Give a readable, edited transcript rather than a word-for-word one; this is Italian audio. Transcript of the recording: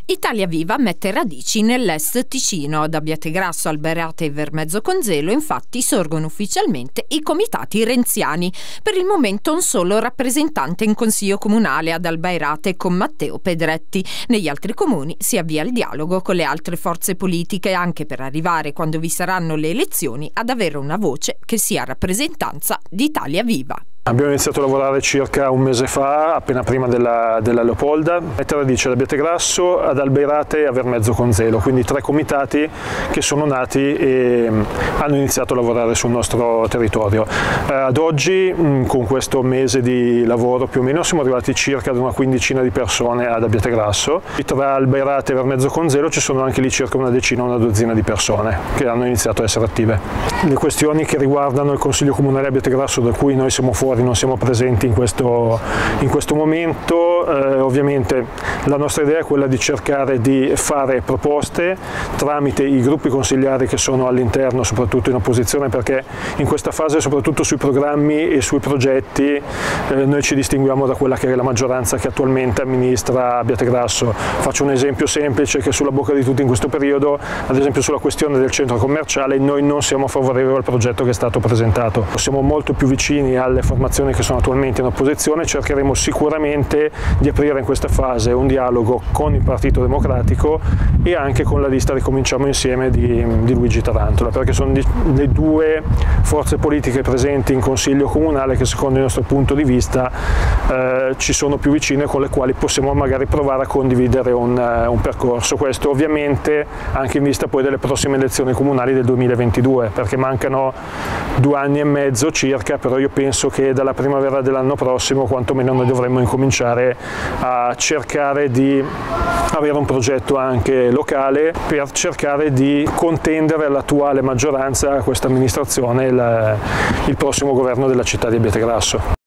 Italia Viva mette radici nell'est Ticino. Da Abbiategrasso, Alberate e Vermezzo Conzelo infatti sorgono ufficialmente i comitati renziani. Per il momento un solo rappresentante in consiglio comunale ad Alberate con Matteo Pedretti. Negli altri comuni si avvia il dialogo con le altre forze politiche anche per arrivare, quando vi saranno le elezioni, ad avere una voce che sia rappresentanza di Italia Viva. Abbiamo iniziato a lavorare circa un mese fa, appena prima della Leopolda, mettere radici ad Abbiategrasso, ad Alberate e a Vermezzo Conzelo, quindi 3 comitati che sono nati e hanno iniziato a lavorare sul nostro territorio. Ad oggi, con questo mese di lavoro più o meno, siamo arrivati circa ad una quindicina di persone ad Abbiategrasso. Tra Alberate e Vermezzo Conzelo ci sono anche lì circa una decina o una dozzina di persone che hanno iniziato a essere attive. Le questioni che riguardano il Consiglio Comunale Abbiategrasso, da cui noi siamo fuori, non siamo presenti in questo momento, ovviamente la nostra idea è quella di cercare di fare proposte tramite i gruppi consigliari che sono all'interno, soprattutto in opposizione, perché in questa fase, soprattutto sui programmi e sui progetti, noi ci distinguiamo da quella che è la maggioranza che attualmente amministra Abbiategrasso. Faccio un esempio semplice che è sulla bocca di tutti in questo periodo, ad esempio sulla questione del centro commerciale. Noi non siamo favorevoli al progetto che è stato presentato, siamo molto più vicini alle formazioni che sono attualmente in opposizione. Cercheremo sicuramente di aprire in questa fase un dialogo con il Partito Democratico e anche con la lista Ricominciamo Insieme di Luigi Tarantola, perché sono le 2 forze politiche presenti in Consiglio Comunale che secondo il nostro punto di vista ci sono più vicine, con le quali possiamo magari provare a condividere un percorso. Questo ovviamente anche in vista poi delle prossime elezioni comunali del 2022, perché mancano 2 anni e mezzo circa, però io penso che dalla primavera dell'anno prossimo quantomeno noi dovremmo incominciare a cercare di avere un progetto anche locale per cercare di contendere all'attuale maggioranza, a questa amministrazione, il prossimo governo della città di Abbiategrasso.